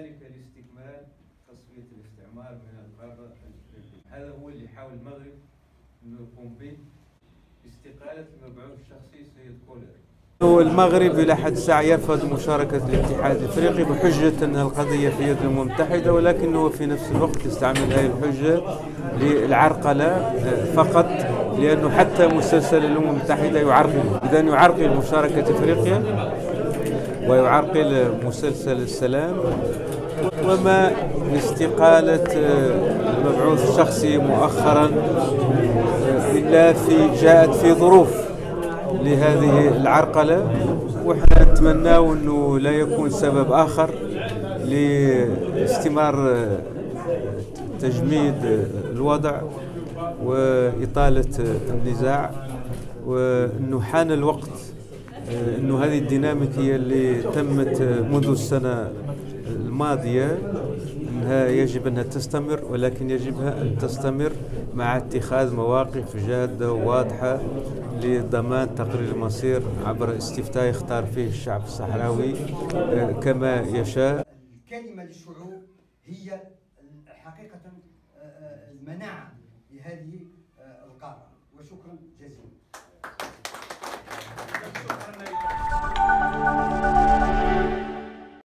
وذلك لاستكمال تصفية الاستعمار من القارة الإفريقية. هذا هو اللي حاول المغرب أنه يقوم به باستقالة المبعوث الشخصي سيد كولر. المغرب إلى حد الساعة يرفض مشاركة الاتحاد الإفريقي بحجة أن القضية في يد الأمم المتحدة، ولكنه في نفس الوقت يستعمل هذه الحجة للعرقلة فقط، لأنه حتى مسلسل الأمم المتحدة يعرقل، إذن يعرقل مشاركة إفريقيا ويعرقل مسلسل السلام. وما باستقالة المبعوث الشخصي مؤخرا إلا جاءت في ظروف لهذه العرقلة، وإحنا نتمنى أنه لا يكون سبب آخر لاستمرار تجميد الوضع وإطالة النزاع، وأنه حان الوقت أنه هذه الديناميكية اللي تمت منذ السنة الماضية أنها يجب أنها تستمر، ولكن يجب أن تستمر مع اتخاذ مواقف جادة وواضحة لضمان تقرير المصير عبر استفتاء يختار فيه الشعب الصحراوي كما يشاء. الكلمة للشعوب هي حقيقة المناعة لهذه القارة. وشكرا جزيلا.